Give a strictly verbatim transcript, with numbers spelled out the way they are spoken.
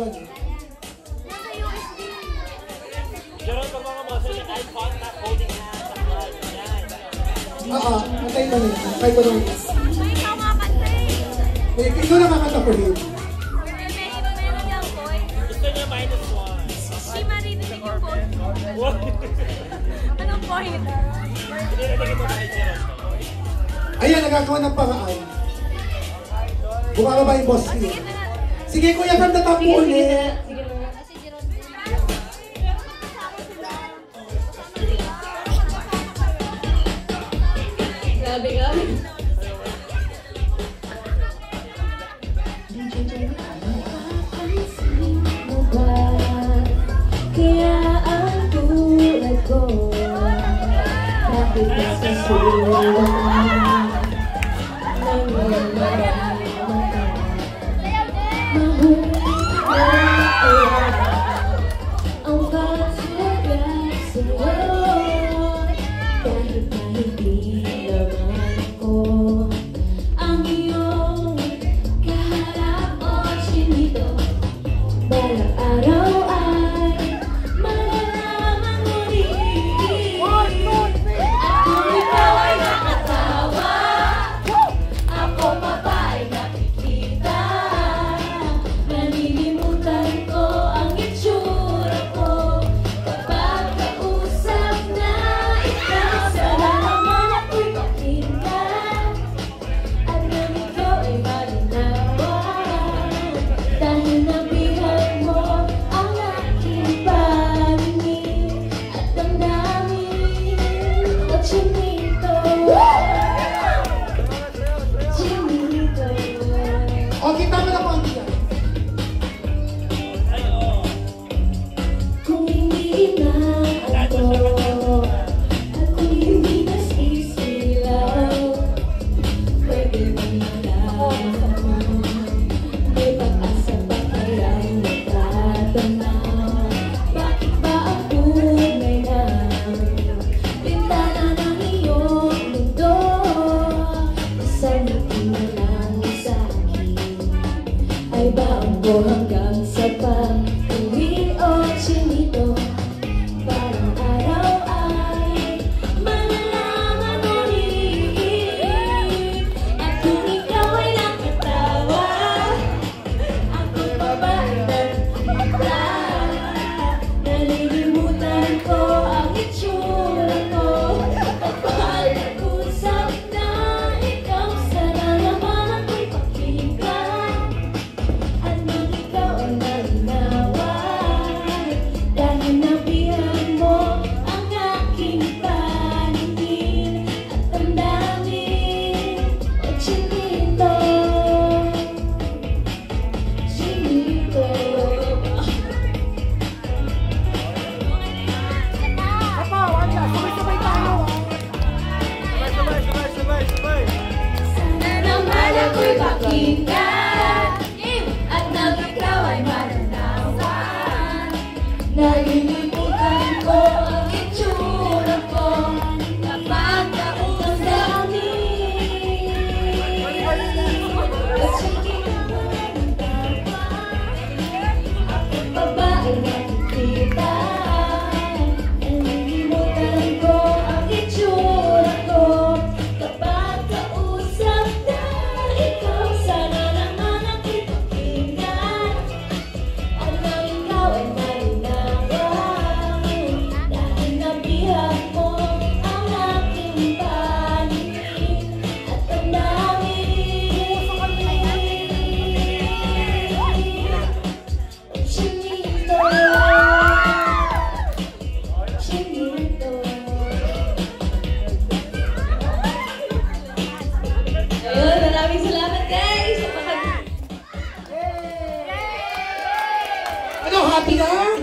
dyan eh. Nasa U S B. Jerome, pag mga muscle, yung eye contact, holding hands, ang blood, yan. Oo, matay ko na yun. Matay ko na yun. May kamakanta eh. Eh, ikaw na kakanta ko rin. Meron yung boy. Gusto niya minus one. Di maririnig yung boy. What? Anong point? Hindi na tingin mo na kay Jerome. Ayan, nagagawa ng paraan. Bumababa yung boss niya. Sige kuya, kanta tapo ulit. Kasi Jeron. Grabe, grabe. Kaya ang tulad ko bakit nasusulat ng iyong maramdaman mahuli na kaya ang pagsulat sa'yo kahit na hindi naman ko ang iyong kaharap o chinito balang araw ay malalaman mo rin at kung ikaw ay nakatawa ako pa ba ay nakikita nalilimutan ko ang itsura ko kapag kausap na ikaw sana naman ako'y pakinggan at nang ikaw ay malinawan dahil nabihan mo ang aking paningin at damdamin o chinito chinito O, kita mo na po ang tiyan. Ay, oo. kung hindi na ako at kung hindi nasisilaw pwede bang malaman may pag-asa pa kayang natatanaw bakit ba ang tunay na bintana ng iyong mundo isang ngiti na lang sa akin ay baon ko hanggang sa pag-uwi o chinito parang araw ay malalaman mo rin at kung ikaw ay nakatawa ako pa ba ay nakikita nalilimutan ko ang itsura ko kapag nag-usap na ikaw sana naman ako'y pakinggan at nang ikaw ay malinawan dahil nabihan mo ang aking paningin at damdamin o chinito chinito Sabay, sabay, sabay, sabay, sabay. sana naman ako'y pakinggan at nang ikaw ay malinawan nalilimutan ko ang itsura ko kapag kausapin at sige mo ng tawa ako pa ba ay nakikita nalilimutan ko ang itsura ko kapag kausap na ikaw sana naman ako'y pakinggan at nang ikaw ay malinawan dahil nabihan mo ang aking paningin at damdamin chinito chinito Ayun, maraming salamat guys! Ano, happy na?